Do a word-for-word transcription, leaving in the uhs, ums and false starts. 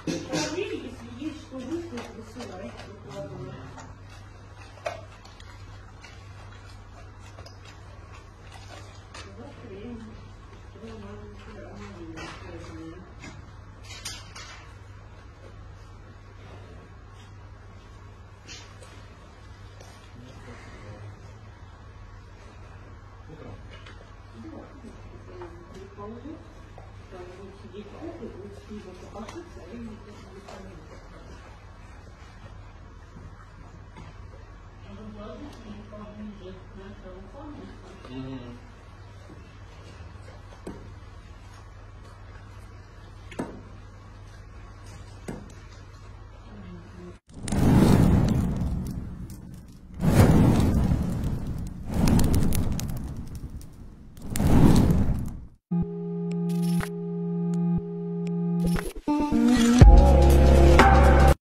Проверь, если есть что выслать, высылай. Положить, там будет сидеть опыт, будет снизу покажется, а им не будет понятно.